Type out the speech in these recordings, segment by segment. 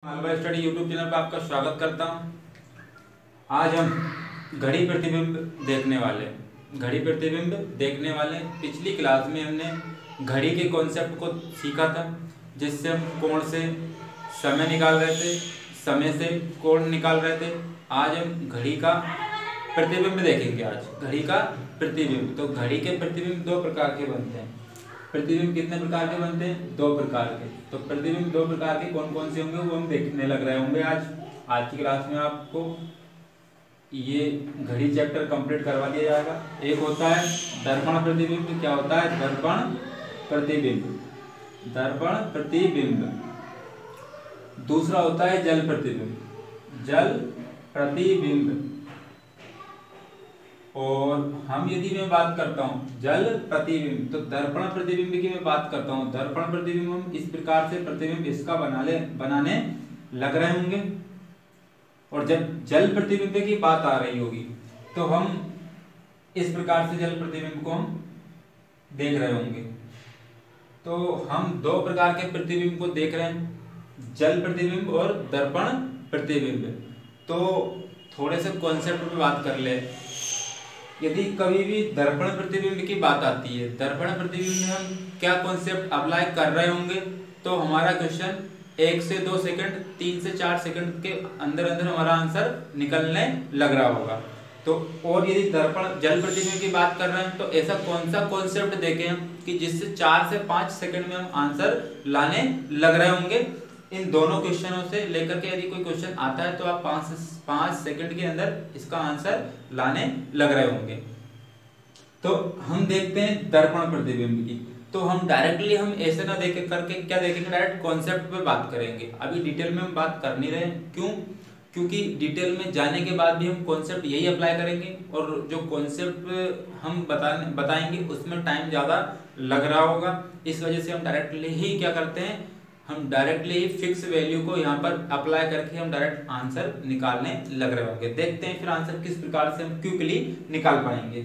Malwa study YouTube channel पर आपका स्वागत करता हूं। आज हम घड़ी प्रतिबिंब देखने वाले पिछली क्लास में हमने घड़ी के कॉन्सेप्ट को सीखा था, जिससे हम कोण से समय निकाल रहे थे, समय से कोण निकाल रहे थे। आज हम घड़ी का प्रतिबिंब देखेंगे। आज घड़ी का प्रतिबिंब, तो घड़ी के प्रतिबिंब दो प्रकार के बनते हैं। प्रतिबिंब कितने प्रकार के बनते हैं? दो प्रकार के। तो प्रतिबिंब दो प्रकार के कौन कौन से होंगे वो हम देखने लग रहे होंगे। आज की क्लास में आपको ये घड़ी चैप्टर कंप्लीट करवा दिया जाएगा। एक होता है दर्पण प्रतिबिंब। क्या होता है? दर्पण प्रतिबिंब। दूसरा होता है जल प्रतिबिंब। और हम यदि मैं बात करता हूं जल प्रतिबिंब, तो दर्पण प्रतिबिंब की मैं बात करता हूं। दर्पण प्रतिबिंब हम इस प्रकार से प्रतिबिंब इसका बनाने लग रहे होंगे, और जब जल प्रतिबिंब की बात आ रही होगी तो हम इस प्रकार से जल प्रतिबिंब को हम देख रहे होंगे। तो हम दो प्रकार के प्रतिबिंब को देख रहे हैं, जल प्रतिबिंब और दर्पण प्रतिबिंब। तो थोड़े से कॉन्सेप्ट पे बात कर ले। यदि कभी भी दर्पण प्रतिबिंब की बात आती है, दर्पण प्रतिबिंब में हम क्या कॉन्सेप्ट अप्लाई कर रहे होंगे, तो हमारा क्वेश्चन 1 से 2 सेकंड, 3 से 4 सेकंड के अंदर अंदर हमारा आंसर निकलने लग रहा होगा। तो और यदि दर्पण जल प्रतिबिंब की बात कर रहे हैं, तो ऐसा कौन सा कॉन्सेप्ट देखें हम कि जिससे 4 से 5 सेकंड में हम आंसर लाने लग रहे होंगे। इन दोनों क्वेश्चनों से लेकर के यदि कोई क्वेश्चन आता है तो आप 5 सेकंड के अंदर इसका आंसर लाने लग रहे होंगे। तो हम देखते हैं दर्पण प्रतिबिंब की। तो हम डायरेक्टली हम ऐसे ना देख करके क्या देखेंगे, डायरेक्ट कॉन्सेप्ट पे बात करेंगे। अभी डिटेल में हम बात कर नहीं रहे। क्यों? क्योंकि डिटेल में जाने के बाद भी हम कॉन्सेप्ट यही अप्लाई करेंगे, और जो कॉन्सेप्ट हम बताएंगे उसमें टाइम ज्यादा लग रहा होगा। इस वजह से हम डायरेक्टली ही क्या करते हैं, हम डायरेक्टली फिक्स वैल्यू को यहाँ पर अप्लाई करके हम डायरेक्ट आंसर निकालने लग रहे होंगे। देखते हैं फिर आंसर किस प्रकार से हम क्विकली निकाल पाएंगे।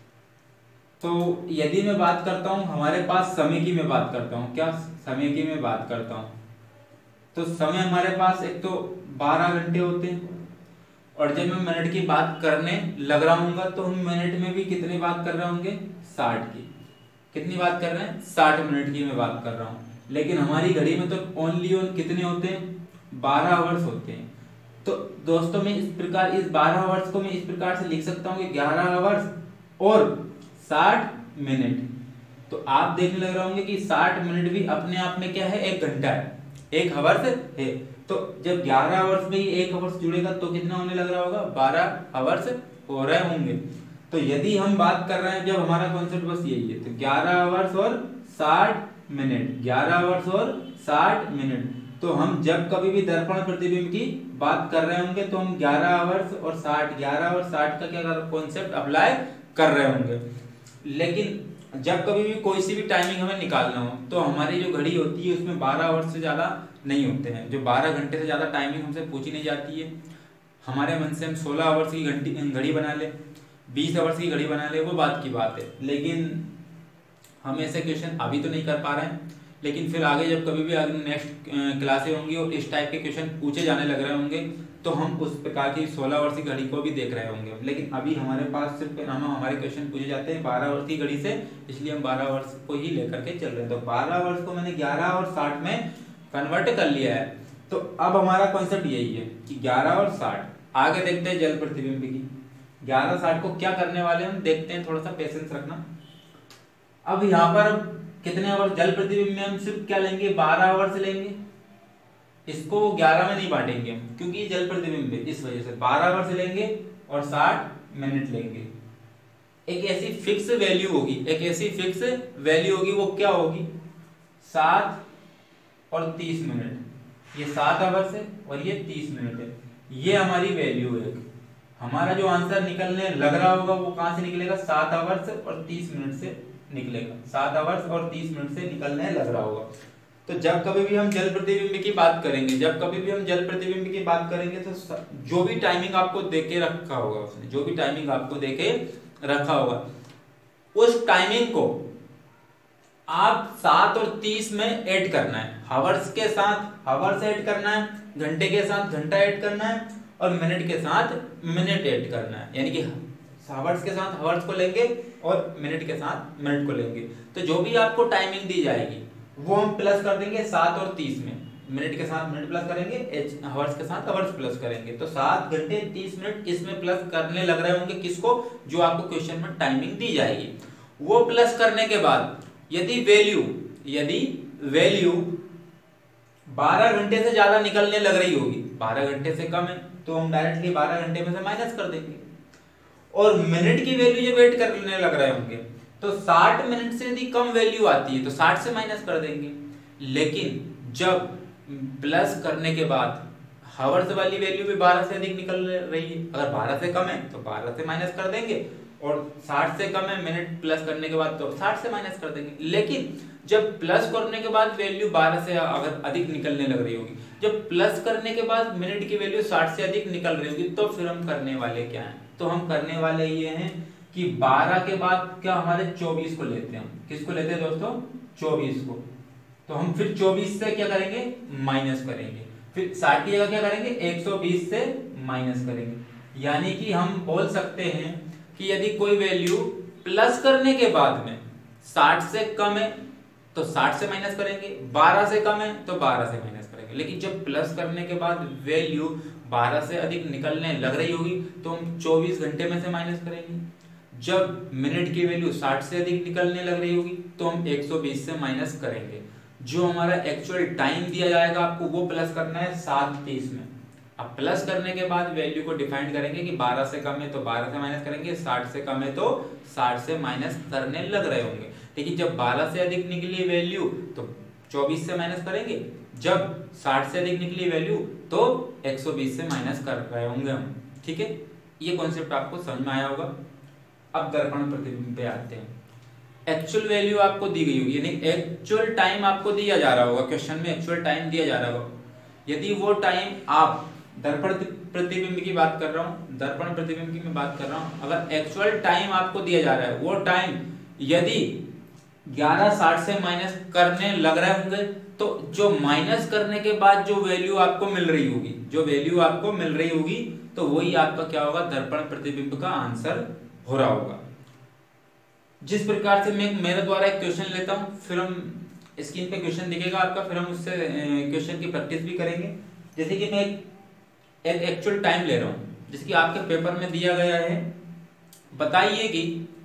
तो यदि मैं बात करता हूँ हमारे पास समय की, मैं बात करता हूँ क्या समय की मैं बात करता हूँ, तो समय हमारे पास एक तो 12 घंटे होते हैं, और जब मैं मिनट की बात करने लग रहा हूँ तो हम मिनट में भी कितनी बात कर रहे होंगे? 60 की। कितनी बात कर रहे हैं? 60 मिनट की मैं बात कर रहा हूँ। लेकिन हमारी घड़ी में तो ओनली कितने होते हैं? 12 आवर्स होते हैं। तो दोस्तों मैं इस 12 आवर्स को मैं इस प्रकार से लिख सकता हूँ कि 11 आवर्स और 60 मिनट। तो आप देखने लग रहे होंगे कि 60 मिनट भी अपने आप में क्या है? 1 घंटा है, 1 आवर्स है। तो जब 11 आवर्स में ही 1 आवर्स जुड़ेगा तो कितना होने लग रहा होगा? 12 आवर्स हो रहे होंगे। तो यदि हम बात कर रहे हैं, जब हमारा कॉन्सेप्ट बस यही है, तो 11 आवर्स और 60 मिनट, 11 आवर्स और 60 मिनट। तो हम जब कभी भी दर्पण प्रतिबिंब की बात कर रहे होंगे तो हम 11 आवर्स और 60 का क्या कॉन्सेप्ट अप्लाई कर रहे होंगे। लेकिन जब कभी भी कोई सी भी टाइमिंग हमें निकालना हो तो हमारी जो घड़ी होती है उसमें 12 आवर्स से ज्यादा नहीं होते हैं। जो 12 घंटे से ज्यादा टाइमिंग हमसे पूछी नहीं जाती है। हमारे मन से हम 16 आवर्स की घड़ी बना ले, 20 आवर्स की घड़ी बना ले, वो बात की बात है। लेकिन हम ऐसे क्वेश्चन अभी तो नहीं कर पा रहे हैं, लेकिन फिर आगे जब कभी भी नेक्स्ट क्लासें होंगी और इस टाइप के क्वेश्चन पूछे जाने लग रहे होंगे तो हम उस प्रकार की 16 वर्ष की घड़ी को भी देख रहे होंगे। लेकिन अभी हमारे पास सिर्फ हमारे क्वेश्चन पूछे जाते हैं 12 वर्ष की घड़ी से, इसलिए हम 12 वर्ष को ही लेकर के चल रहे हैं। तो 12 वर्ष को मैंने 11 और 60 में कन्वर्ट कर लिया है। तो अब हमारा कॉन्सेप्ट यही है कि 11 और 60। आगे देखते हैं जल प्रतिबिंब की। 11 60 को क्या करने वाले हम देखते हैं, थोड़ा सा पेशेंस रखना। अब यहाँ पर कितने आवर्स जल प्रतिबिंब में हम सिर्फ क्या लेंगे? 12 आवर्स लेंगे। इसको 11 में नहीं बांटेंगे हम, क्योंकि जल प्रतिबिंब है, इस वजह से 12 आवर्स लेंगे और 60 मिनट लेंगे। एक ऐसी फिक्स वैल्यू होगी, वो क्या होगी? 7 और 30 मिनट। ये 7 आवर्स है और ये 30 मिनट है। ये हमारी वैल्यू है। हमारा जो आंसर निकलने लग रहा होगा वो कहां से निकलेगा? 7 आवर्स और 30 मिनट से निकलेगा। 7 आवर्स और 30 मिनट से निकलने लग रहा होगा। तो जब कभी भी हम जल प्रतिबिंब की बात करेंगे, तो जो भी टाइमिंग आपको देके रखा होगा उसने, उस टाइमिंग को आप 7 और 30 में ऐड करना है, हावर्स के साथ हावर्स ऐड करना है, घंटे के साथ घंटा ऐड करना है और मिनट के साथ मिनट ऐड करना है, यानी कि हावर्स के साथ हावर्स को लेंगे और मिनट के साथ मिनट को लेंगे। तो जो भी आपको टाइमिंग दी जाएगी वो हम प्लस कर देंगे 7 और 30 में, मिनट के साथ मिनट प्लस करेंगे, हावर्स के साथ हावर्स प्लस करेंगे। तो 7 घंटे 30 मिनट इसमें प्लस करने लग रहे होंगे, किसको, जो आपको क्वेश्चन में टाइमिंग दी जाएगी। वो प्लस करने के बाद यदि वैल्यू 12 घंटे से ज्यादा निकलने लग रही होगी, 12 घंटे से कम है तो हम डायरेक्टली 12 घंटे में से माइनस कर देंगे। और मिनट की वैल्यू जब ऐड करने लग रहे होंगे तो 60 मिनट से यदि कम वैल्यू आती है तो 60 से माइनस कर देंगे। लेकिन जब प्लस करने के बाद हावर्स वाली वैल्यू भी 12 से अधिक निकल रही है, अगर 12 से कम है तो 12 से माइनस कर देंगे और 60 से कम है मिनट प्लस करने के बाद तो 60 से माइनस कर देंगे। लेकिन जब प्लस करने के बाद वैल्यू 12 से अगर अधिक निकलने लग रही होगी, जब प्लस करने के बाद मिनट की वैल्यू 60 से अधिक निकल रही होगी, तो फिर हम करने वाले क्या हैं, तो हम करने वाले ये हैं कि 12 के बाद क्या हमारे 24 को लेते हैं। किसको लेते हैं दोस्तों, 24 को। तो हम फिर 24 से क्या करेंगे, माइनस करेंगे, फिर 60 की जगह क्या करेंगे 120 से माइनस करेंगे। यानी कि हम बोल सकते हैं कि यदि कोई वैल्यू प्लस करने के बाद में 60 से कम है तो 60 से माइनस करेंगे, 12 से कम है तो 12 से माइनस करेंगे। लेकिन जब प्लस करने के बाद वैल्यू 12 से अधिक निकलने लग रही होगी तो हम 24 घंटे में से माइनस करेंगे। जब मिनट की वैल्यू 60 से अधिक निकलने लग रही होगी तो हम 120 से माइनस करेंगे। जो हमारा एक्चुअल टाइम दिया जाएगा आपको वो प्लस करना है 7:30 में। अब प्लस करने के बाद वैल्यू को डिफाइन करेंगे कि 12 से कम है तो 12 से माइनस करेंगे, 60 से कम है तो 60 से माइनस करने लग रहे होंगे। लेकिन जब 12 से अधिक निकली वैल्यू तो 24 से माइनस करेंगे, जब 60 से अधिक निकली वैल्यू तो 120 से माइनस कर रहे होंगे हम। ठीक है, ये कॉन्सेप्ट आपको समझ में आया होगा। अब दर्पण प्रतिबिंब पे आते हैं। एक्चुअल वैल्यू आपको दी गई होगी, यानी एक्चुअल टाइम आपको दिया जा रहा होगा, क्वेश्चन में एक्चुअल टाइम दिया जा रहा होगा। यदि वो टाइम आप दर्पण प्रतिबिंब की बात कर रहा हूं, दर्पण प्रतिबिंब की मैं बात कर रहा हूं, अगर एक्चुअल टाइम आपको दिया जा रहा है वो टाइम यदि 11:60 से माइनस करने लग रहे होंगे तो जो माइनस करने के बाद जो वैल्यू आपको मिल रही होगी, जो वैल्यू आपको मिल रही होगी तो वही आपका क्या होगा, दर्पण प्रतिबिंब का आंसर हो रहा होगा। जिस प्रकार से मैं मेरे द्वारा एक क्वेश्चन लेता हूं, फिर हम स्क्रीन पे क्वेश्चन दिखेगा आपका, फिर हम उससे क्वेश्चन की प्रैक्टिस भी करेंगे। जैसे कि मैं एक एक्चुअल टाइम ले रहा हूं, जैसे कि आपके पेपर में दिया गया है, बताइए कि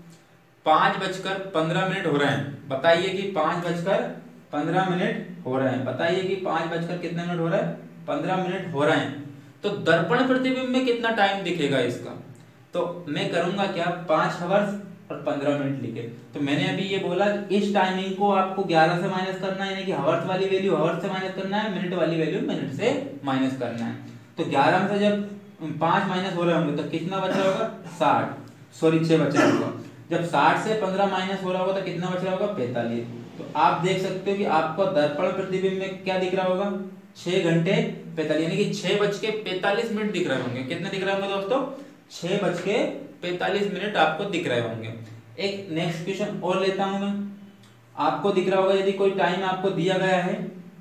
5:15 हो रहे हैं, बताइए कि 5:15 हो रहे हैं, बताइए कि 5 कितने मिनट हो रहा है, 15 मिनट हो रहे हैं। तो दर्पण प्रतिबिंब में कितना टाइम दिखेगा इसका, तो मैं करूंगा क्या, 5 हावर्स और 15 मिनट लिखे। तो मैंने अभी ये बोला इस टाइमिंग को आपको 11 से माइनस करना है, यानी कि हावर्स वाली वैल्यू हावर्स से माइनस करना है, मिनट वाली वैल्यू मिनट से माइनस करना है। तो 11 में से जब 5 माइनस हो रहे होंगे तो कितना बच रहा होगा, 6 बच रहा होगा। जब 60 से 15 माइनस हो रहा होगा तो कितना बच रहा होगा, 45। तो आप देख सकते हो कि आपको दर्पण प्रतिबिंब में क्या दिख रहा होगा, 6 घंटे 45, यानी कि 6:45 दिख रहे होंगे। कितने दिख रहे होंगे दोस्तों, 6:45 आपको दिख रहे होंगे। एक नेक्स्ट क्वेश्चन और लेता हूं मैं, आपको दिख रहा होगा यदि कोई टाइम आपको दिया गया है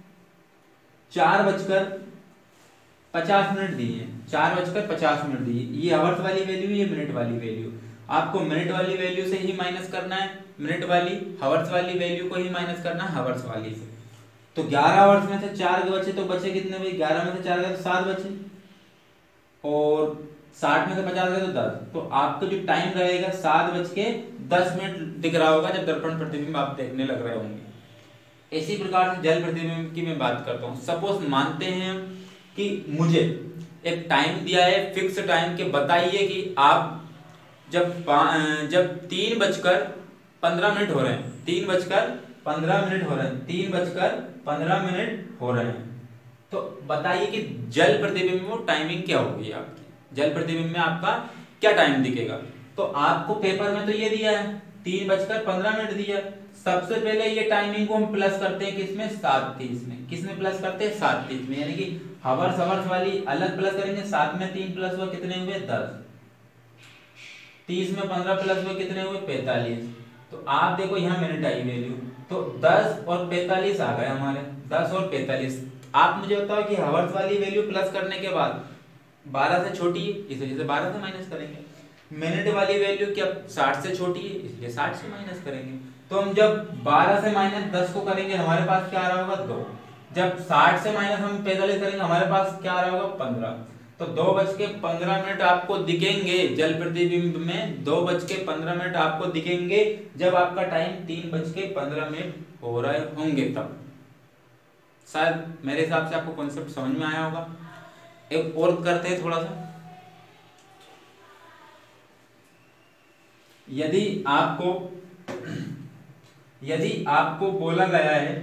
4:50 दी है, 4:50 दी है, ये हावर्स वाली वैल्यू, ये मिनट वाली वैल्यू। आपको मिनट वाली वैल्यू से ही माइनस करना है मिनट वाली, हावर्स वाली वैल्यू को ही माइनस करना है हावर्स वाली से। तो 11 हावर्स में से 4 बचे तो बचे कितने भाई, 11 में से 4 गए तो 7 बचे, और 60 में से 50 गए तो 10। तो आपका जो टाइम रहेगा 7:10 दिख रहा होगा जब दर्पण प्रतिबिंब आप देखने लग रहे होंगे। इसी प्रकार से जल प्रतिबिंब की मैं बात करता हूँ। सपोज मानते हैं कि मुझे एक टाइम दिया है, फिक्स टाइम के, बताइए कि आप जब 3:15 हो रहे हैं, 3:15 हो रहे हैं, 3:15 हो रहे हैं, तो बताइए कि जल प्रतिबिंब में टाइमिंग क्या होगी आपकी, जल प्रतिबिंब में आपका क्या टाइम दिखेगा। तो आपको पेपर में तो ये दिया है 3:15 दिया है। सबसे पहले ये टाइमिंग को हम प्लस करते हैं किसमें, 7:30 में। किसमें प्लस करते हैं, 7:30 में, यानी कि हावर्स वाली अलग प्लस करेंगे। 7 में 3 प्लस हुआ कितने हुए, 10। 30 में 15 प्लस हुए कितने हुए, 45। तो आप देखो यहाँ मिनट आई वैल्यू, तो तो 10 और 45 आ गए हमारे, 10 और 45। आप मुझे बताओ कि हावर्स वाली वैल्यू प्लस करने के बाद 12 से छोटी है, इस वजह से 12 से माइनस करेंगे। मिनट वाली वैल्यू क्या 60 से छोटी है, इसलिए 60 से माइनस करेंगे। तो हम जब 12 से माइनस 10 को करेंगे हमारे पास क्या आ रहा होगा 2। जब 60 से माइनस हम 45 करेंगे हमारे पास क्या आ रहा होगा 15। तो 2:15 आपको दिखेंगे जल प्रतिबिंब में, 2:15 आपको दिखेंगे जब आपका टाइम 3:15 हो रहे होंगे तब। शायद मेरे हिसाब से आपको कॉन्सेप्ट समझ में आया होगा। एक और करते हैं थोड़ा सा। यदि आपको बोला गया है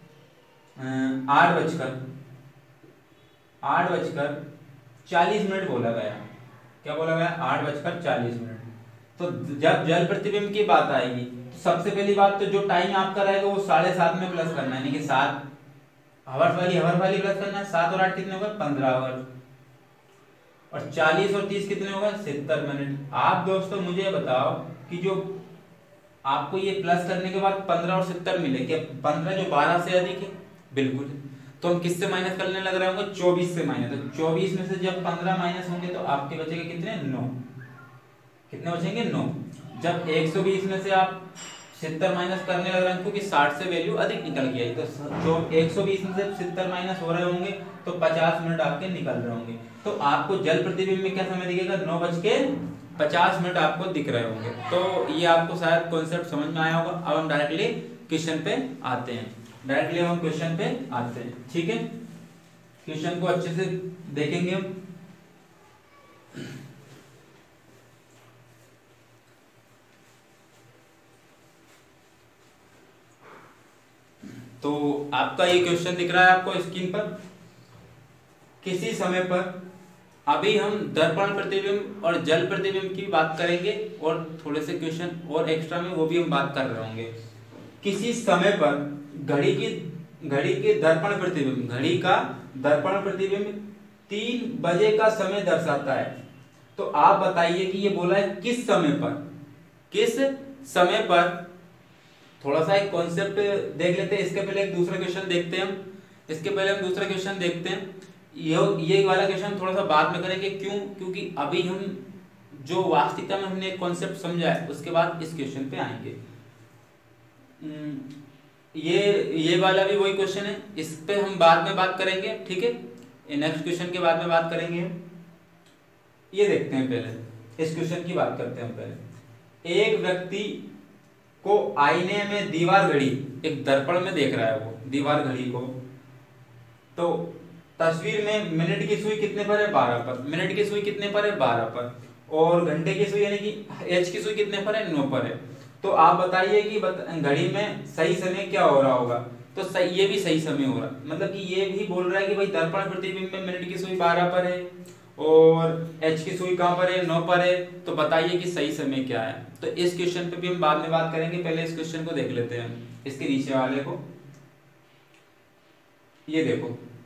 8:40 बोला गया, क्या बोला गया 8:40। तो जब जल प्रतिबिंब की बात आएगी तो सबसे पहली बात तो जो टाइम आपका रहेगा वो 7:30 में प्लस करना है, यानी कि 7 हवर वाली प्लस करना है। 7 और 8 कितने होगा 15 आवर, और 40 और 30 कितने होगा 70 मिनट। आप दोस्तों मुझे बताओ कि जो आपको ये प्लस करने के बाद 15 और 70 मिले, क्या 15 जो 12 से अधिक है? बिल्कुल। तो हम किससे माइनस करने लग रहे होंगे 24 से माइनस। तो 24 में से जब 15 माइनस होंगे तो आपके बचेंगे कितने 9। कितने बचेंगे 9। जब 120 में से आप 70 माइनस करने लग रहे हैं क्योंकि 60 से वैल्यू अधिक निकल गई, तो जो 120 में से 70 माइनस हो रहे होंगे तो 50 मिनट आपके निकल रहे होंगे। तो आपको जल प्रतिबिंब में क्या समय दिखेगा 9:50 आपको दिख रहे होंगे। तो ये आपको शायद कॉन्सेप्ट समझ में आया होगा। अब हम डायरेक्टली क्वेश्चन पे आते हैं। ठीक है, क्वेश्चन को अच्छे से देखेंगे हम। तो आपका ये क्वेश्चन दिख रहा है आपको स्क्रीन पर। किसी समय पर, अभी हम दर्पण प्रतिबिंब और जल प्रतिबिंब की बात करेंगे और थोड़े से क्वेश्चन और एक्स्ट्रा में वो भी हम बात कर रहे होंगे। किसी समय पर घड़ी के दर्पण प्रतिबिंब, घड़ी का दर्पण प्रतिबिंब 3 बजे का समय दर्शाता है। तो आप बताइए कि ये बोला है किस समय पर। थोड़ा सा एक कॉन्सेप्ट देख लेते हैं, इसके पहले एक दूसरा क्वेश्चन देखते हैं हम। ये वाला क्वेश्चन थोड़ा सा बाद में करेंगे। क्योंकि अभी हम जो वास्तविकता में हमने एक कॉन्सेप्ट समझा है उसके बाद इस क्वेश्चन पे आएंगे। ये वाला भी वही क्वेश्चन है, इस पे हम बाद में बात करेंगे। ठीक है, नेक्स्ट क्वेश्चन के बाद में बात करेंगे। ये देखते हैं, पहले इस क्वेश्चन की बात करते हैं। पहले एक व्यक्ति को आईने में दीवार घड़ी, एक दर्पण में देख रहा है वो दीवार घड़ी को। तो तस्वीर में मिनट की सुई कितने पर है 12 पर, मिनट की सुई कितने पर है 12 पर, और घंटे की सुई यानी कि एच की सुई कितने पर है 9 पर है। तो आप बताइए कि घड़ी में सही समय क्या हो रहा होगा। तो सही, ये भी सही समय हो रहा, मतलब कि ये भी बोल रहा है कि भाई दर्पण प्रतिबिंब में मिनट की सुई 12 पर है और एच की सुई कहां पर है 9 पर है। तो बताइए कि सही समय क्या है। तो इस क्वेश्चन पे भी हम बाद में बात करेंगे, पहले इस क्वेश्चन को देख लेते हैं। इसके नीचे वाले को ये देखो,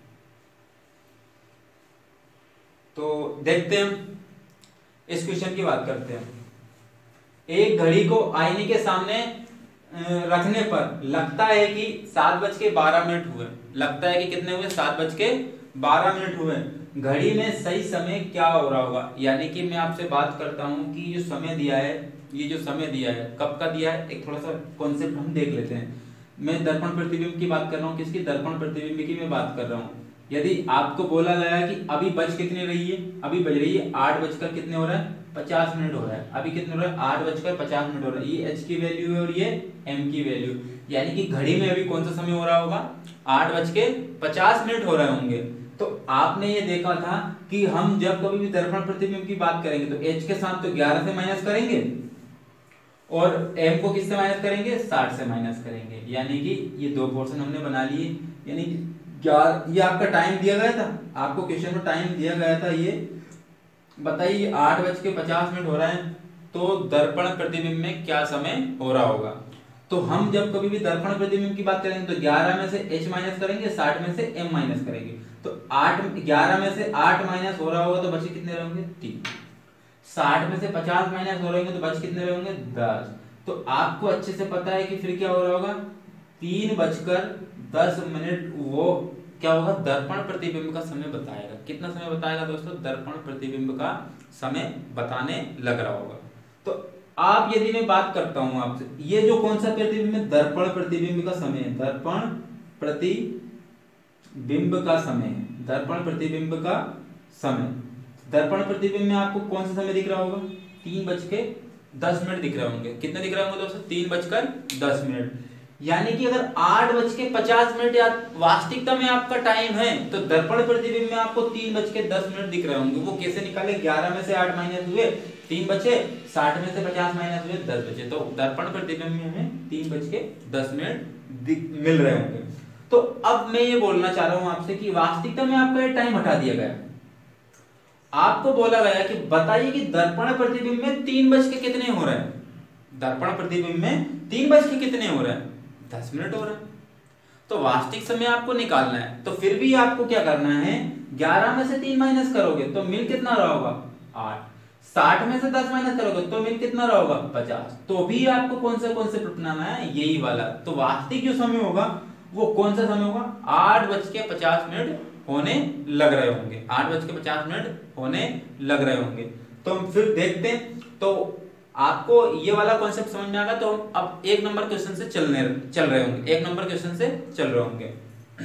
तो देखते हैं हम इस क्वेश्चन की बात करते हैं। एक घड़ी को आईने के सामने रखने पर लगता है कि 7:12 हुए। लगता है कि कितने हुए 7:12 हुए। घड़ी में सही समय क्या हो रहा होगा। यानी कि मैं आपसे बात करता हूं कि ये जो समय दिया है कब का दिया है, एक थोड़ा सा कॉन्सेप्ट हम देख लेते हैं। मैं दर्पण प्रतिबिंब की बात कर रहा हूँ, किसकी दर्पण प्रतिबिंब की मैं बात कर रहा हूँ। यदि आपको बोला गया है कि अभी बज कितनी रही है, अभी बज रही है 8 कितने हो रहा है 50 मिनट हो रहा है। अभी कितने हो रहा है 8:50 हो रहा है। ये एच की वैल्यू है और ये एम की वैल्यू, यानी कि घड़ी में अभी कौन सा समय हो रहा होगा 8:50 हो रहे होंगे। तो आपने ये देखा था कि हम जब कभी भी दर्पण प्रतिबिंब की बात करेंगे तो एच के साथ तो 11 से माइनस करेंगे और एम को किससे माइनस करेंगे 60 से माइनस करेंगे। यानी कि ये दो पोर्शन हमने बना लिए। यानी ये आपका टाइम दिया गया था, आपको क्वेश्चन में टाइम दिया गया था। ये बताइए 8:50 हो रहा है, तो दर्पण प्रतिबिंब में क्या समय हो रहा होगा। तो हम जब कभी भी दर्पण प्रतिबिंब की बात करेंगे तो 11 में से h माइनस करेंगे, 60 में से m माइनस करेंगे। तो 11 में से 8 माइनस हो रहा होगा तो बचे कितने रहेंगे 3। 60 में से 50 माइनस हो रहे होंगे तो बचे कितने रहेंगे 10। तो आपको अच्छे से पता है कि फिर क्या हो रहा होगा 3:10 वो क्या होगा, दर्पण प्रतिबिंब का समय बताएगा। कितना समय बताएगा दोस्तों, दर्पण प्रतिबिंब का समय बताने लग रहा होगा। तो आप यदि मैं बात करता हूं आपसे, ये जो कौन सा प्रतिबिंब है, दर्पण प्रतिबिंब का समय है, दर्पण प्रतिबिंब का समय है, दर्पण प्रतिबिंब का समय। दर्पण प्रतिबिंब में आपको कौन सा समय दिख रहा होगा, 3:10 दिख रहे होंगे। कितने दिख रहे होंगे दोस्तों, 3:10। यानी कि अगर 8:50 या वास्तविकता में आपका टाइम है, तो दर्पण प्रतिबिंब में आपको 3:10 दिख रहे होंगे। वो कैसे निकाले, 11 में से 8 माइनस हुए 3 बचे, 60 में से 50 माइनस हुए 10 बचे, तो दर्पण प्रतिबिंब में हमें 3:10 मिल रहे होंगे। तो अब मैं ये बोलना चाह रहा हूं आपसे कि वास्तविकता में आपका ये टाइम हटा दिया गया। आपको बोला गया कि बताइए कि दर्पण प्रतिबिंब में 3 बज के कितने हो रहे हैं, दर्पण प्रतिबिंब में 3 बज के कितने हो रहे हैं, 10 मिनट हो रहे हैं। तो वास्तविक समय आपको निकालना है, तो फिर भी आपको क्या करना है, 11 में से 3 माइनस करोगे तो मिल कितना रहा होगा, 8। 60 में से 10 माइनस करोगे तो मिल कितना रहा होगा, 50। तो भी आपको कौन सा अपनाना है, यही वाला। तो वास्तविक जो समय होगा वो कौन सा समय होगा, 8:50 होने लग रहे होंगे, 8:50 होने लग रहे होंगे। तो हम फिर देखते हैं, तो आपको ये वाला कॉन्सेप्ट समझ में आ गया। तो हम अब 1 नंबर क्वेश्चन से चल रहे होंगे, 1 नंबर क्वेश्चन से चल रहे होंगे।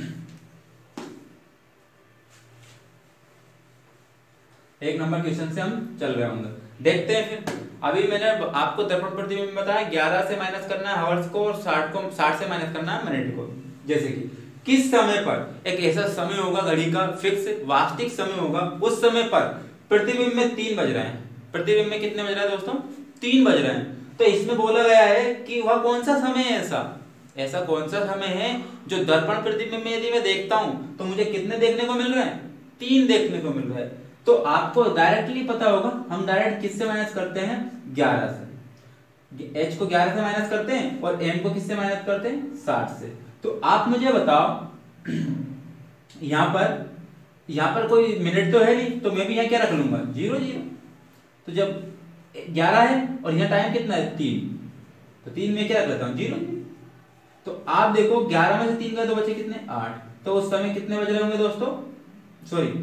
1 नंबर क्वेश्चन से हम चल रहे होंगे, देखते हैं फिर। अभी मैंने आपको दर्पण प्रतिबिंब में बताया 11 से माइनस करना है हावर्स को, और 60 से माइनस करना है मिनट को। जैसे कि किस समय पर एक ऐसा समय होगा घड़ी का फिक्स वास्तविक समय होगा, उस समय पर प्रतिबिंब में 3 बज रहे हैं। प्रतिबिंब में कितने बज रहे हैं दोस्तों, 3 बज रहे हैं। तो इसमें बोला गया है कि वह कौन सा समय है, ऐसा कौन सा समय है जो दर्पण प्रतिबिंब में यदि मैं देखता हूं तो मुझे कितने देखने को मिल रहे हैं, 3 देखने को मिल रहा है। तो आपको डायरेक्टली पता होगा, हम डायरेक्ट किससे माइनस करते हैं, 11 से। h को 11 से माइनस करते हैं और m को किससे माइनस करते हैं, 60 से। तो आप मुझे बताओ यहां पर कोई मिनट तो है नहीं, तो मैं भी यहाँ क्या रख लूंगा, 0 0। तो जब 11 है और यहाँ टाइम कितना है, 3, तो 3 में क्या रख लेता हूँ, 0 0। तो आप देखो 11 में से 3 गए तो बचे कितने, 8। तो उस समय कितने बज रहे होंगे दोस्तों, सॉरी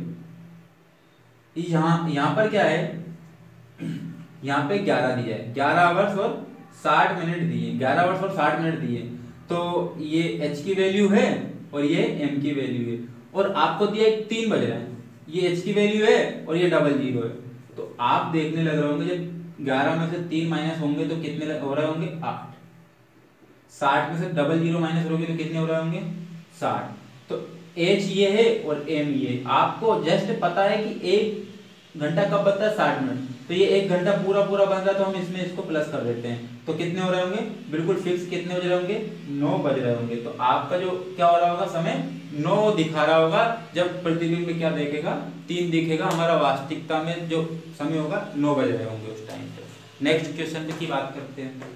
यहाँ पर क्या है, यहाँ पे 11 दिया है, 11 आवर्स और 60 मिनट दिए, 11 आवर्स और 60 मिनट दिए। तो ये h की वैल्यू है और ये m की वैल्यू है, और आपको दिया 3 बज रहे हैं, ये h की वैल्यू है और ये 00 है। तो आप देखने लग रहे होंगे जब 11 में से 3 माइनस होंगे तो कितने हो रहे होंगे, 8। 60 में से 00 माइनस होंगे तो कितने हो रहे होंगे, 60। तो h ये है और m ये। आपको जस्ट पता है कि 1 घंटा कब बनता है, 60 मिनट। तो ये 1 घंटा पूरा बन रहा है, तो हम इसमें इसको प्लस कर देते हैं। तो कितने हो रहे होंगे, बिल्कुल फिक्स कितने बज रहे होंगे, 9 बज रहे होंगे। तो आपका जो क्या हो रहा होगा, समय 9 दिखा रहा होगा। जब प्रतिबिंब में क्या देखेगा, 3 दिखेगा। हमारा वास्तविकता में जो समय होगा 9 बज रहे होंगे उस टाइम पे। नेक्स्ट क्वेश्चन की बात करते हैं।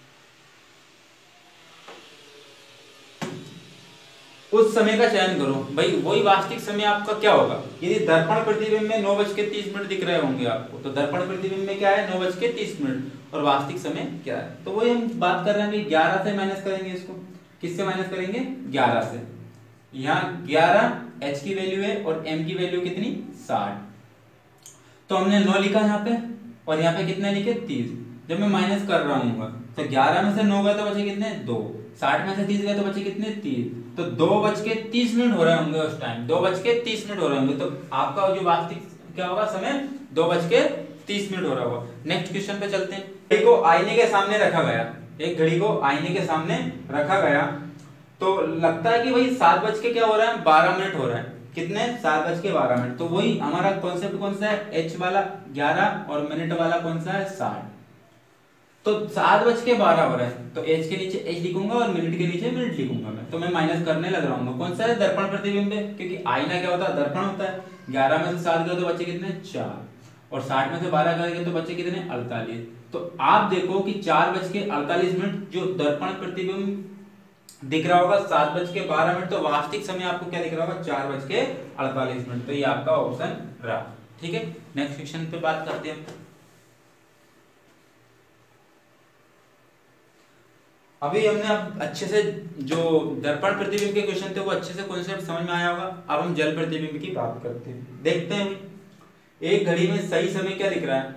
उस समय का चयन करो, भाई वही वास्तविक समय आपका क्या होगा। यदि दर्पण प्रतिबिंब में 9:30 दिख रहे होंगे आपको, तो दर्पण प्रतिबिंब में क्या है, 9:30, और वास्तविक समय क्या है। तो वही हम बात कर रहे हैं, 11 से माइनस करेंगे इसको। किससे माइनस करेंगे, 11 से। यहाँ 11 h की वैल्यू है और m की वैल्यू कितनी, 60। तो हमने 9 लिखा यहाँ पे, और यहाँ पे कितने लिखे, 30। जब मैं माइनस कर रहा हूँ तो 11 में से 9 गए तो बचे कितने, 2। 60 में से 30 गए तो बचे कितने, 3। तो 2:30 हो रहे होंगे उस टाइम, 2:30 हो रहे होंगे। तो आपका जो वास्तविक क्या होगा समय, 2:30 हो रहा होगा। नेक्स्ट क्वेश्चन पे चलते हैं। घड़ी को आईने के सामने रखा गया, एक घड़ी को आईने के सामने रखा गया, तो लगता है कि भाई 7 बज के क्या हो रहा है, 12 मिनट हो रहा है। कितने, 7:12। तो वही हमारा कॉन्सेप्ट कौन सा है, h वाला 11 और मिनट वाला कौन सा है, 60। तो 7:12 हो रहा है, तो h के नीचे h लिखूंगा और मिनट के नीचे मिनट लिखूंगा मैं। तो मैं माइनस करने लग रहा हूँ, कौन सा है, दर्पण प्रतिबिंब है, क्योंकि आईना क्या होता है, दर्पण होता है। 11 में से 7 गए तो बच्चे कितने, 4, और 60 में से 12 गए तो बच्चे कितने, 48। तो आप देखो कि 4:48 जो दर्पण प्रतिबिंब दिख रहा होगा 7:12। तो वास्तविक समय आपको क्या दिख रहा होगा, 4:48। तो ये आपका ऑप्शन रहा। ठीक है, नेक्स्ट क्वेश्चन पे बात करते हैं। अभी हमने अब अच्छे से जो दर्पण प्रतिबिंब के क्वेश्चन थे वो अच्छे से कॉन्सेप्ट समझ में आया होगा। अब हम जल प्रतिबिंब की बात करते हैं। देखते हैं एक घड़ी में सही समय क्या दिख रहा है,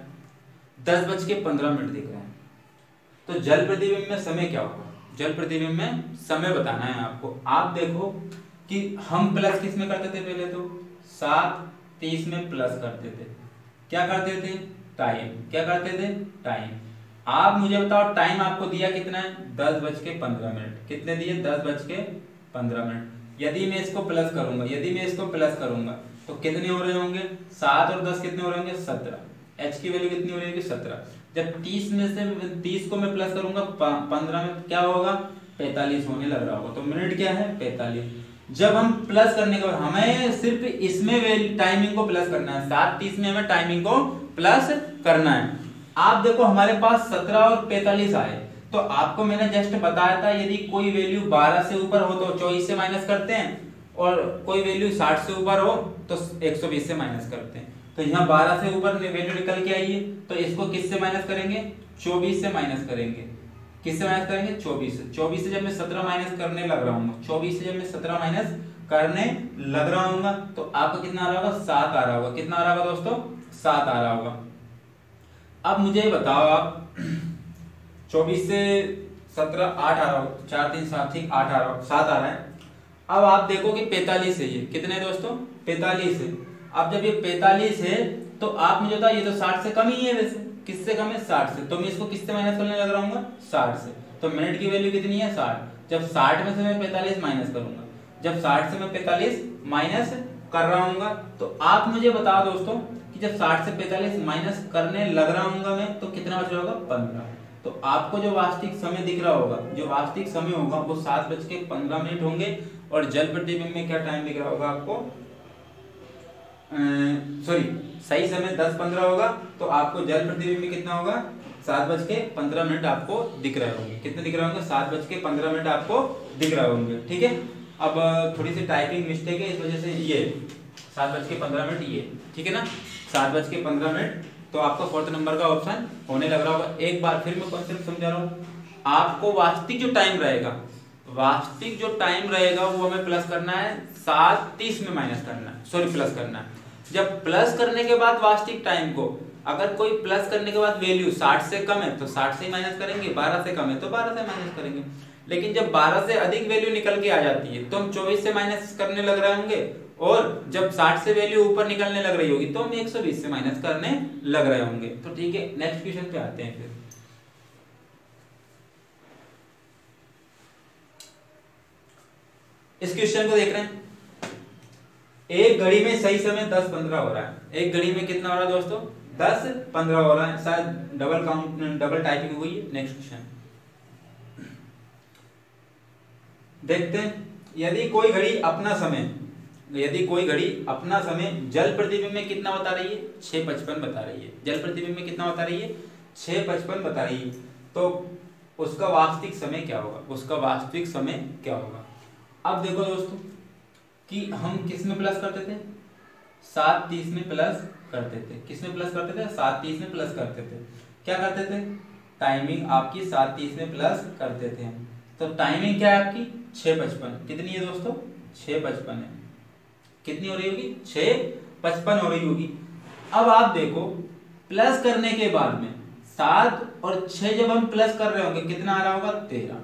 10:15 दिख रहा है। तो जल प्रतिबिंब में समय क्या होगा, जल प्रतिबिंब में समय बताना है आपको। आप देखो कि हम प्लस किस में करते थे, पहले तो 7:30 में प्लस करते थे। क्या करते थे, टाइम। क्या करते थे, टाइम। आप मुझे बताओ टाइम आपको दिया कितना है, 10:15। कितने दिए, 10:15। यदि मैं इसको प्लस करूंगा तो कितने हो रहे होंगे, 7 और 10 कितने हो रहे होंगे, 17। एच की वैल्यू कितनी हो रही होगी, 17। जब 30 में से 30 को मैं प्लस करूंगा 15 में क्या होगा, 45 होने लग रहा होगा। तो मिनट क्या है, 45। जब हम प्लस करने के बाद हमें सिर्फ इसमें टाइमिंग को प्लस करना है, 7:30 में हमें टाइमिंग को प्लस करना है। आप देखो हमारे पास 17 और 45 आए, तो आपको मैंने जस्ट बताया था यदि कोई वैल्यू 12 से ऊपर हो तो 24 से माइनस करते हैं, और कोई वैल्यू 60 से ऊपर हो तो 120 से माइनस करते हैं। तो यहाँ 12 से ऊपर वैल्यू निकल के आई है, तो इसको किससे माइनस करेंगे, 24 से माइनस करेंगे। किससे माइनस करेंगे, 24 से। 24 से जब मैं 17 माइनस करने लग रहा हूँ, 24 से जब मैं 17 माइनस करने लग रहा हूँ, तो आपको कितना आ रहा होगा, 7 आ रहा होगा। कितना आ रहा होगा दोस्तों, 7 आ रहा होगा। अब मुझे बताओ आप 24 से 17 8 आ रहा होगा, 4 3 7 ठीक 8 आ रहा होगा, 7 आ रहा है। अब आप देखो कि 45 है, ये कितने है दोस्तों, 45 है। अब जब ये 45 है तो आप मुझे बताओ ये तो 60 से कम ही है वैसे। किससे कम है, 60 से। तो मैं इसको किससे माइनस करने लग रहा हूँ, 60 से। तो मिनट की वैल्यू कितनी है, 60। जब 60 में से मैं 45 माइनस करूंगा, जब 60 से मैं 45 माइनस कर रहा हूँ, तो आप मुझे बताओ दोस्तों कि जब 60 से 45 माइनस करने लग रहा हूँ मैं, तो कितना बच रहा होगा, 15। तो आपको जो वास्तविक समय दिख रहा होगा, जो वास्तविक समय होगा वो 7:15 होंगे। और जल प्रतिबिंब में क्या टाइम दिख रहा होगा आपको, सॉरी सही समय 10:15 होगा। तो आपको जल प्रतिबिंब में कितना होगा, 7:15 आपको दिख रहे होंगे। कितने दिख रहे होंगे, 7:15 आपको दिख रहे होंगे। ठीक है। अब थोड़ी सी टाइपिंग मिस्टेक है, इस वजह से ये 7:15 ये, ठीक है ना, 7:15। तो आपको 4th नंबर का ऑप्शन होने लग रहा होगा। एक बार फिर मैं कॉन्सेप्ट समझा रहा हूँ आपको। वास्तविक जो टाइम रहेगा, वास्तविक जो टाइम रहेगा वो हमें प्लस करना है, 7:30 में माइनस करना है, सॉरी प्लस करना है। जब प्लस करने के बाद वास्तविक टाइम को, अगर कोई प्लस करने के बाद वैल्यू 60 से कम है तो 60 से ही माइनस करेंगे, 12 से कम है तो 12 से माइनस करेंगे। लेकिन जब 12 से अधिक वैल्यू निकल के आ जाती है तो हम 24 से माइनस करने लग रहे होंगे, और जब 60 से वैल्यू ऊपर निकलने लग रही होगी तो हम 120 से माइनस करने लग रहे होंगे। तो ठीक है, नेक्स्ट क्वेश्चन पे आते हैं। फिर इस क्वेश्चन को देख रहे हैं। एक घड़ी में सही समय 10:15 हो रहा है। एक घड़ी में कितना हो रहा है दोस्तों, 10:15 हो रहा है। शायद डबल काउंट, डबल टाइपिंग हुई है। नेक्स्ट क्वेश्चन देखते हैं। यदि कोई घड़ी अपना समय जल प्रतिबिंब में कितना बता रही है, 6:55 बता रही है। जल प्रतिबिंब में कितना बता रही है, 6:55 बता रही है। तो उसका वास्तविक समय क्या होगा, उसका वास्तविक समय क्या होगा। अब देखो दोस्तों कि हम किस में प्लस करते थे, 7:30 में प्लस करते थे। किस में प्लस करते थे, 7:30 में प्लस करते थे। क्या करते थे, टाइमिंग आपकी 7:30 में प्लस करते थे। तो टाइमिंग क्या है आपकी, 6:55। कितनी है दोस्तों, 6:55 है। कितनी हो रही होगी, 6:55 हो रही होगी। अब आप देखो प्लस करने के बाद में 7 और 6 जब हम प्लस कर रहे होंगे कितना आ रहा होगा, 13।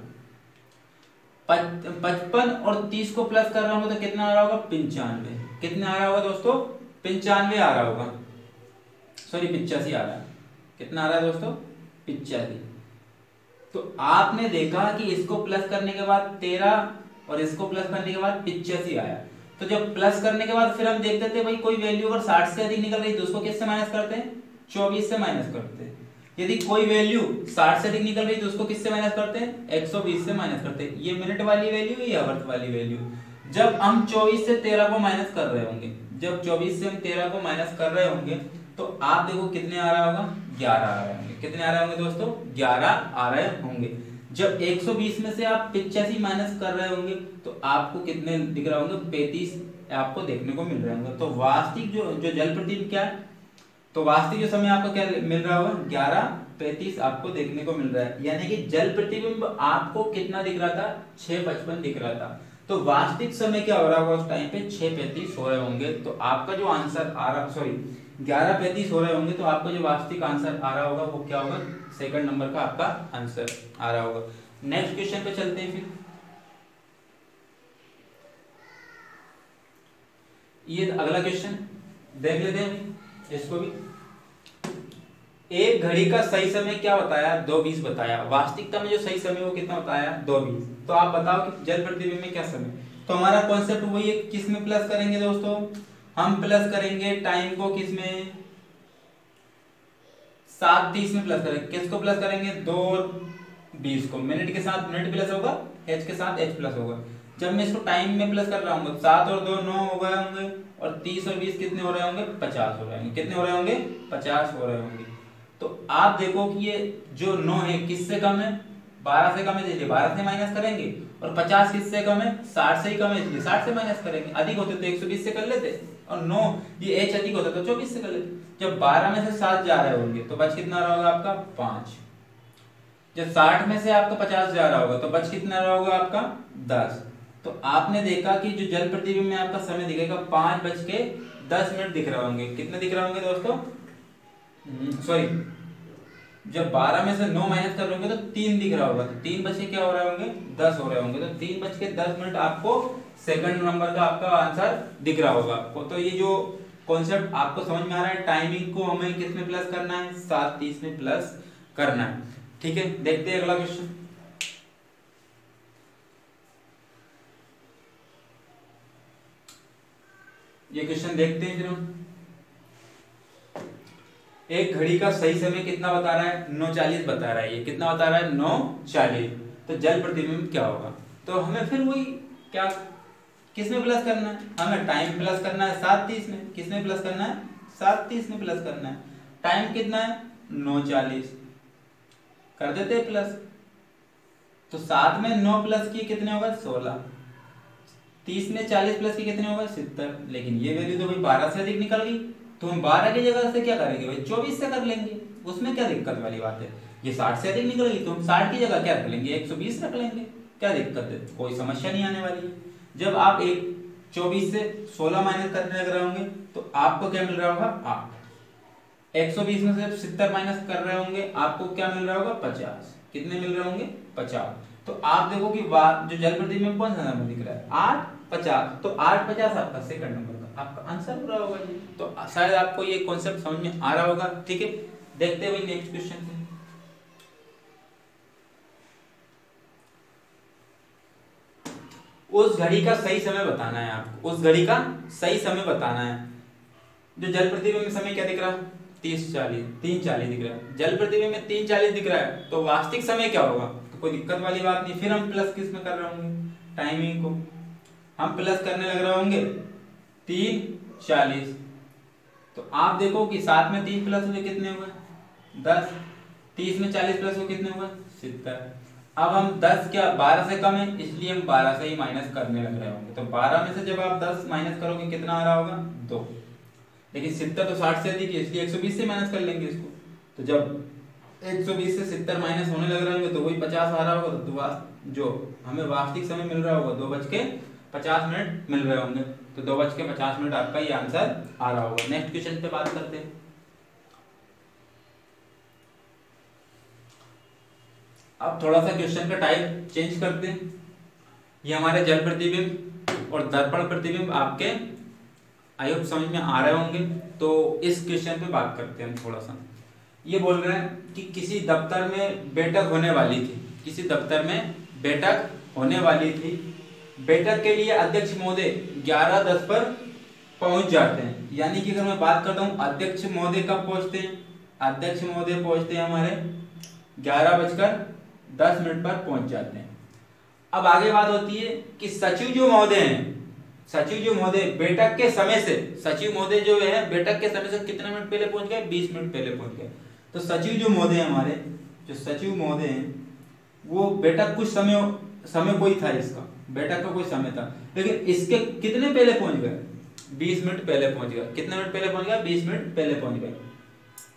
55 और 30 को प्लस कर रहा हूं तो कितना आ रहा होगा, 95। कितना आ रहा होगा दोस्तों, 95 आ रहा होगा, सॉरी 85 आ रहा है। कितना आ रहा है दोस्तों, 85। तो आपने देखा कि इसको प्लस करने के बाद 13 और इसको प्लस करने के बाद 85 आया। तो जब प्लस करने के बाद फिर हम देखते थे भाई कोई वैल्यू अगर 60 से अधिक निकल रही तो उसको किससे माइनस करते हैं, 24 से माइनस करते हैं। यदि कोई वैल्यू 60 से अधिक निकल रही तो उसको किससे माइनस करते हैं, 120 से माइनस करते हैं। ये मिनट वाली वैल्यू या आवर्त वाली वैल्यू। जब हम 24 से 13 को माइनस कर रहे होंगे, जब 24 से हम 13 को माइनस कर रहे होंगे तो आप देखो कितने आ रहा होगा, 11 आ रहे होंगे। कितने आ रहे होंगे दोस्तों, 11 आ रहे होंगे। जब 120 में से आप 85 माइनस कर रहे होंगे तो आपको कितने दिख रहे होंगे, 35 आपको देखने को मिल रहे होंगे। तो वास्तविक जो जल प्रतिबिंब क्या है, तो वास्तविक जो समय आपको क्या मिल रहा होगा 11:35 आपको देखने को मिल रहा है, यानी कि जल प्रतिबिंब आपको कितना दिख रहा था 6:55 दिख रहा था। तो वास्तविक समय क्या हो रहा होगा उस टाइम पे 6:35 हो रहे होंगे। तो आपका जो आंसर आ रहा 11:35 हो रहे होंगे, तो आपका जो वास्तविक आंसर आ रहा होगा वो क्या होगा, सेकंड नंबर का आपका आंसर आ रहा होगा। नेक्स्ट क्वेश्चन पे चलते हैं। फिर ये अगला क्वेश्चन देख लेते हैं इसको भी। एक घड़ी का सही समय क्या बताया 2:20 बताया, वास्तविकता में जो सही समय वो कितना बताया 2:20। तो आप बताओ कि जल प्रतिबिंब में क्या समय। तो हमारा कॉन्सेप्ट वही है, किस में प्लस करेंगे दोस्तों, हम प्लस करेंगे टाइम को किसमें 7:30 में प्लस करेंगे। किसको प्लस करेंगे 2:20 को, मिनट के साथ मिनट प्लस होगा, एच के साथ एच प्लस होगा। जब मैं इसको टाइम में प्लस कर रहा हूँ 7 और 2 9 हो गए होंगे, और 30 और 20 कितने हो रहे होंगे 50 हो रहे होंगे। कितने हो रहे होंगे 50 हो रहे होंगे। तो आप देखो कि ये जो 9 है किससे कम है 12 से कम है, इसलिए 12 से माइनस करेंगे, और 50 किससे कम है 60 से ही कम है, इसलिए 60 से माइनस करेंगे। अधिक होते तो 120 से कर लेते, और 9 ये एच अधिक होता तो 24 से कर लेते। जब 12 में से 7 जा रहे होंगे तो बच कितना रहा होगा आपका 5। जब 60 में से आपका 50 जा रहा होगा तो बच कितना रहा होगा आपका 10। तो आपने देखा कि जो जल प्रतिबिंब में आपका समय दिखेगा 5:10 दिख रहे होंगे। कितने दिख रहे होंगे दोस्तों, सॉरी, जब 12 में से 9 माइनस कर रहे होंगे तो 3 दिख रहा होगा। तो 3 बच के क्या हो रहे होंगे 10 हो रहे होंगे। तो 3:10 आपको सेकंड नंबर का आपका आंसर दिख रहा होगा आपको। तो ये जो कॉन्सेप्ट आपको समझ में आ रहा है, टाइमिंग को हमें किस में प्लस करना है 7:30 में प्लस करना है। ठीक है, देखते हैं अगला क्वेश्चन। ये क्वेश्चन देखते हैं फिर हम। एक घड़ी का सही समय कितना बता रहा है 9:40 बता रहा है। ये कितना बता रहा है 9:40। तो जल प्रतिबिंब क्या होगा। तो हमें फिर वही क्या किस में प्लस करना है, हमें टाइम प्लस करना है 7:30 में। किस में प्लस करना है 7:30 में प्लस करना है। टाइम कितना है 9:40 कर देते हैं प्लस। तो 7 में 9 प्लस किए कितने होगा 16, 30 में 40 प्लस किए कितने होगा 70। लेकिन ये वैल्यू तो भाई 12 से अधिक निकल गई, तो हम 12 की जगह से क्या करेंगे भाई 24 से कर लेंगे। उसमें क्या दिक्कत वाली बात है, ये 60 से अधिक निकल गई तो हम 60 की जगह क्या रख लेंगे 120 रख लेंगे। क्या दिक्कत है, कोई समस्या नहीं आने वाली है। जब आप 24 से 16 माइनस करने लग रहे होंगे तो आपको क्या मिल रहा होगा 8। 120 में से 70 माइनस कर रहे होंगे आपको क्या मिल रहा होगा 50। कितने मिल रहे होंगे 50। तो आप देखो कि जो जल प्रतिबिंब में कौन सा नंबर दिख रहा है 8:50। तो 8:50 आपका सेकंड नंबर का आपका आंसर हो रहा होगा जी। तो शायद आपको ये कॉन्सेप्ट समझ में आ रहा होगा। ठीक है, देखते हैं नेक्स्ट क्वेश्चन से। उस घड़ी का सही समय बताना है आपको, उस घड़ी का सही समय बताना है। जो जल प्रतिबिंब में समय क्या दिख रहा है 3:40 दिख रहा है। जल प्रतिबिंब में 3:40 दिख रहा है, तो वास्तविक समय क्या होगा। तो कोई दिक्कत वाली बात नहीं। फिर हम प्लस किस में कर रहे होंगे टाइमिंग को हम प्लस करने लग रहे होंगे 3:40। तो आप देखो कि 7 में 3 प्लस हुए कितने हुए 10, 30 में 40 प्लस हुए कितने हुए 70। अब हम 10 क्या 12 से कम है, इसलिए हम 12 से ही माइनस करने लग रहे होंगे। तो 12 में से जब आप 10 माइनस करोगे कितना आ रहा होगा 2। लेकिन 70 तो 60 से अधिक है, इसलिए 120 से माइनस कर लेंगे इसको। तो जब 120 से 70 माइनस होने लग रहे होंगे तो वही 50 आ रहा होगा। तो जो हमें वास्तविक समय मिल रहा होगा 2:50 मिल रहे होंगे। तो 2:50 आपका ये आंसर आ रहा होगा। नेक्स्ट क्वेश्चन पे बात करते हैं। अब थोड़ा सा क्वेश्चन का टाइप चेंज करते हैं। ये हमारे जल प्रतिबिंब और दर्पण प्रतिबिंब आपके आई होप समझ में आ रहे होंगे। तो इस क्वेश्चन पे बात करते हैं हम थोड़ा सा। ये बोल रहे हैं कि किसी दफ्तर में बैठक होने वाली थी, किसी दफ्तर में बैठक होने वाली थी। बैठक के लिए अध्यक्ष महोदय 11:10 पर पहुंच जाते हैं। यानी कि अगर मैं बात करता हूं अध्यक्ष महोदय कब पहुंचते हैं, अध्यक्ष महोदय पहुंचते हैं हमारे 11:10 पर पहुंच जाते हैं। अब आगे बात होती है कि सचिव जो महोदय हैं, सचिव जो महोदय बैठक के समय से, सचिव महोदय जो है बैठक के समय से कितने मिनट पहले पहुंच गए 20 मिनट पहले पहुंच गए। तो सचिव जो महोदय हमारे जो सचिव महोदय हैं वो बैठक कुछ समय कोई था, इसका बैठक का कोई समय था, लेकिन इसके कितने पहले पहुंच गए 20 मिनट पहले पहुंच गए। कितने मिनट पहले पहुंच गए 20 मिनट पहले पहुंच गए।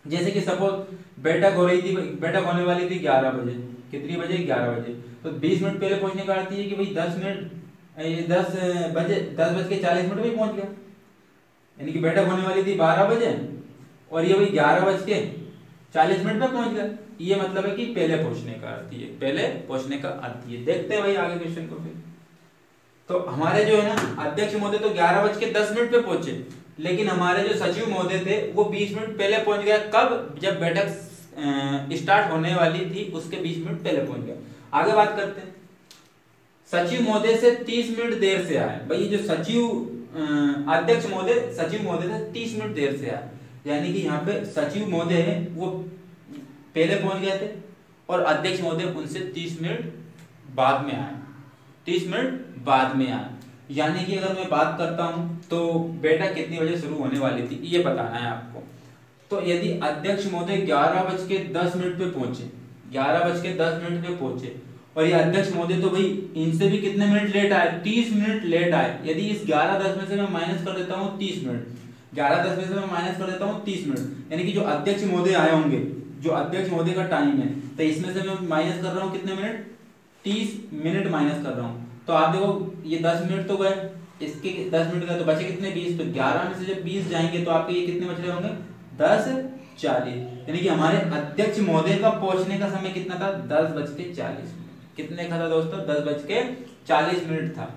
जैसे कि सपोज बैठक हो रही थी, बैठक होने वाली थी 11 बजे, कितनी बजे, 11 बजे, तो 20 मिनट पहले पहुंचने का अर्थ है कि भाई 10 मिनट, 10:40 में पहुंच गया, यानी कि बैठक होने वाली थी 12 बजे और ये भाई 11:40 में पहुंच गया। ये मतलब है कि पहले पहुंचने का अर्थ, ये पहले पहुंचने का अर्थ। ये देखते हैं भाई आगे क्वेश्चन को। फिर तो हमारे जो है ना अध्यक्ष महोदय तो 11:10 पे पहुंचे, लेकिन हमारे जो सचिव महोदय थे वो 20 मिनट पहले पहुंच गए। कब? जब बैठक स्टार्ट होने वाली थी उसके 20 मिनट पहले पहुंच गया। आगे बात करते हैं, सचिव महोदय से 30 मिनट देर से आए। भाई जो सचिव अध्यक्ष महोदय सचिव महोदय से 30 मिनट देर से आए, यानी कि यहाँ पे सचिव महोदय है वो पहले पहुंच गए थे और अध्यक्ष महोदय उनसे 30 मिनट बाद में आए, 30 मिनट बाद में आए। यानी कि अगर मैं बात करता हूं तो बैठक कितनी बजे शुरू होने वाली थी ये बताना है आपको। तो यदि अध्यक्ष महोदय 11:10 पे पहुंचे, 11:10 पे पहुंचे और ये अध्यक्ष महोदय तो भाई इनसे भी कितने मिनट लेट आए, 30 मिनट लेट आए। यदि इस 11:10 में से मैं माइनस कर देता हूँ 30 मिनट, 11:10 में से मैं माइनस कर देता हूँ 30 मिनट, यानी कि जो अध्यक्ष महोदय आए होंगे, जो अध्यक्ष महोदय का टाइम है, तो इसमें से मैं माइनस कर रहा हूँ कितने मिनट, 30 मिनट माइनस कर रहा हूँ। तो आप देखो ये 10 मिनट तो गए, इसके 10 मिनट गए तो बचे कितने, 20। तो 11 में से जब 20 जाएंगे तो आपके ये कितने बच रहे होंगे, 10:40। यानी कि हमारे अध्यक्ष महोदय का पहुंचने का समय कितना था, 10:40। कितने का था दोस्तों, 10:40 था।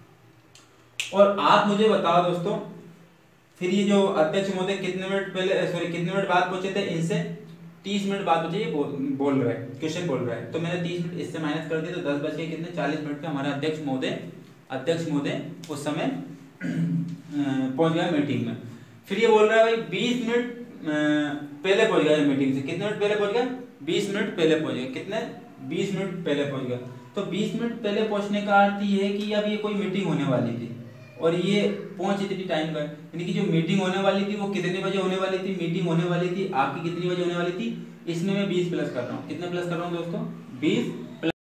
और आप मुझे बताओ दोस्तों, फिर ये जो अध्यक्ष महोदय कितने मिनट पहले, सॉरी कितने मिनट बाद पहुंचे थे, इनसे 30 मिनट बाद पहुंचे, ये बोल रहा है, क्वेश्चन बोल रहा है। तो मैंने 30 मिनट इससे माइनस कर दिया, तो 10:40 पे हमारा अध्यक्ष महोदय उस समय पहुंच गया मीटिंग में। फिर ये बोल रहा है भाई 20 मिनट पहले पहुंच गया मीटिंग से, कितने मिनट पहले पहुंच गया, 20 मिनट पहले पहुंच गया, कितने, 20 मिनट पहले पहुंच गया। तो 20 मिनट पहले पहुंचने का अर्थ ये है कि अब ये कोई मीटिंग होने वाली थी और ये पहुंच इतनी टाइम का, यानी कि जो मीटिंग होने वाली थी वो कितने बजे होने वाली थी, मीटिंग होने वाली थी आपकी कितनी बजे होने वाली थी, इसमें मैं 20 प्लस कर रहा हूँ। कितने प्लस कर रहा हूँ दोस्तों, 20